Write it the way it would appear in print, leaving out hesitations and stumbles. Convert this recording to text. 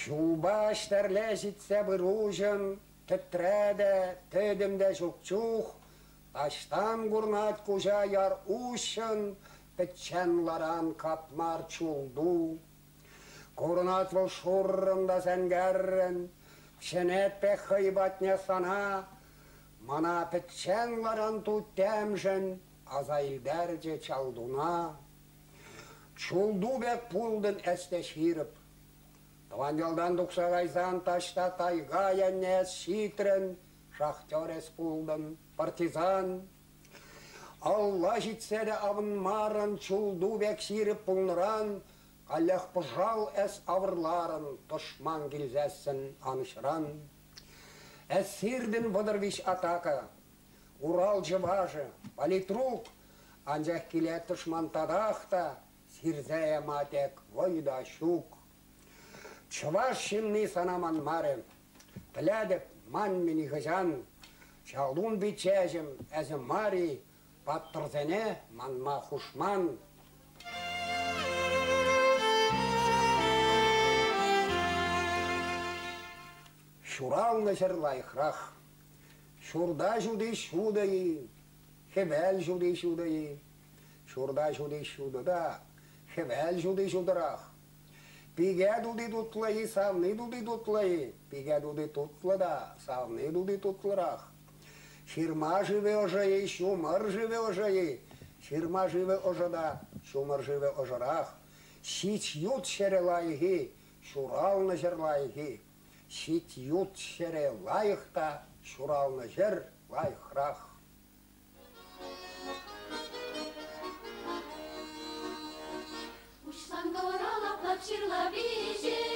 Чулбаш терлежитсе бұружым, тітрәді, тедімді жүкчух, таштан гурнат кужа яр ушын, пітченларан капмар чулду. Гурнат выл шуррында сәнгәррін, пшенет пе хыйбатне сана, мана пітченларан тут тәмжін, азайлдәрже чалдуна. Чулду бек пулдын әсте ширіп, Таван yoldan дұқсағайзан ташта тайға еннес шитрін, шахтер әс пулдын, партизан. Алла житсе де авынмарын, чулду бек ширіп пулныран, қаллах пұжал әс авырларын, тұшман келзәсін анышыран. Әс сирдін бұдырвиш атака, Урал жыважы, политрук, анжақ келе тұшман тадақта, сирзәе матек войда шук. Чываш шимни санаман марым, тіләдіп ман мені ғыжан, чалдун бичәжім әзі мари, паттырзене манма хушман. Шуралны жырлайқрақ, шурда жуды шудайы, хевәл жуды шудайы, шурда жуды шудыда, хевәл жуды жудырақ. Пиге дуды тутлайы, савны дуды тутлайы, пиге дуды тутлада, савны дуды тутлырақ. Ширма живе ожайы, шумыр живе ожайы, ширма живе ожада, шумыр живе ожарақ. Шит ют шере лайығы, шуралны жыр лайығы, шит ют шере лайықта, шуралны жыр лайықрақ. Uçsan koralaplar çırla bizi